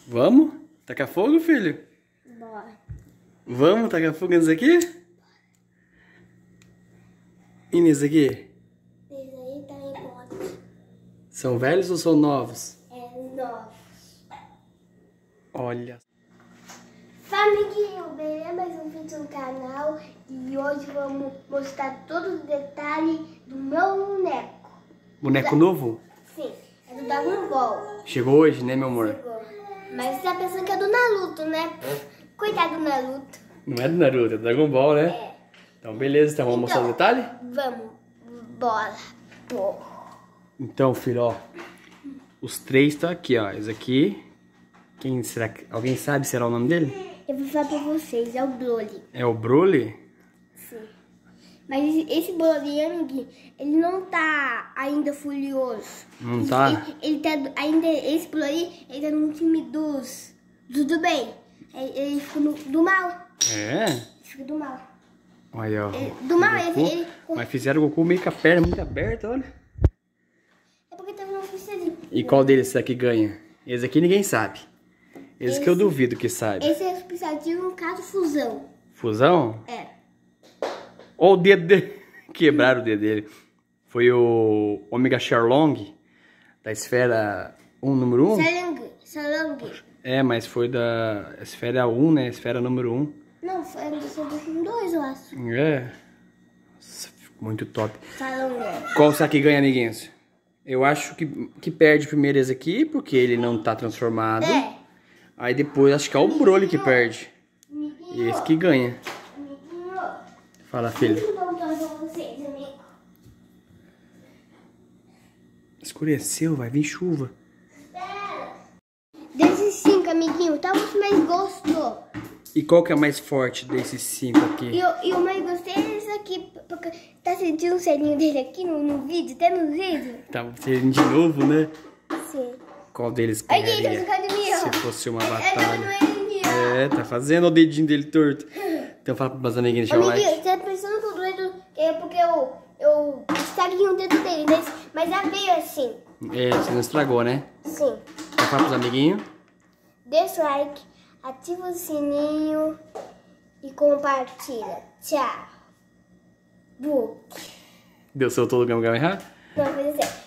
Vamos? Tacar fogo, filho? Bora. Vamos tacar fogo nisso aqui? E nisso aqui? Esse aí tá em pote. São velhos ou são novos? É novo. Olha. Fala, amiguinho, beleza? Mais um vídeo no canal. E hoje vamos mostrar todos os detalhes do meu boneco. Boneco novo? Sim, é do Dragon Ball. Chegou hoje, né, meu amor? Chegou. Mas você tá pensando que é do Naruto, né? Coitado do Naruto. Não é do Naruto, é do Dragon Ball, né? É. Então, beleza. Então, vamos mostrar os detalhes? Vamos. Bora. Pô. Então, filho, ó. Os três tá aqui, ó. Esse aqui. Quem será que... Alguém sabe será o nome dele? Eu vou falar pra vocês, é o Broly. É o Broly? Sim. Mas esse Broly, amiguinho, ele não tá ainda furioso. Não tá? Ele tá ainda, esse Broly, ele tá no time do bem. Ele fica do mal. É? Ele fica do mal. Olha, ó. Do mal, Goku. ele... Mas fizeram o Goku meio com a perna muito aberta, olha. É porque tava no oficialzinho. E qual deles será que ganha? Esse aqui ninguém sabe. Esse que eu duvido que sabe. Esse é o oficialzinho no caso fusão. Fusão? É. Olha o dedo dele. Quebraram o dedo dele. Foi o Omega Shenlong, da esfera 1, número 1. Salang. É, mas foi da esfera 1, né? Esfera número 1. Não, foi do 2, eu acho. É. Nossa, muito top. Salang. Qual será que ganha, amiguinhos? Eu acho que perde primeiro esse aqui, porque ele não tá transformado. É. Aí depois acho que é o Broly que perde. E esse que ganha. Amiguinho. Fala, filho. Deixa eu dar um toque pra vocês, amigo. Escureceu, vai vir chuva. Desses 5, amiguinho, qual você mais gostou? E qual que é mais forte desses 5 aqui? E o mais gostei é esse aqui, porque tá sentindo o selinho dele aqui no vídeo, até no vídeo? Tá sendo de novo, né? Sim. Qual deles Aqui, ganharia tá ficando de se fosse uma Tava batalha? no meio, É, tá fazendo o dedinho dele torto. Então fala para os amiguinhos deixar o amiguinho, like. você tá pensando que o dedo é porque eu estraguei o dedo dele, mas já veio assim. É, você não estragou, né? Sim. Então fala pros amiguinhos. Deixa o like, ativa o sininho e compartilha. Tchau. Book. Deu soltou o Kamehameha? Não, vai ser.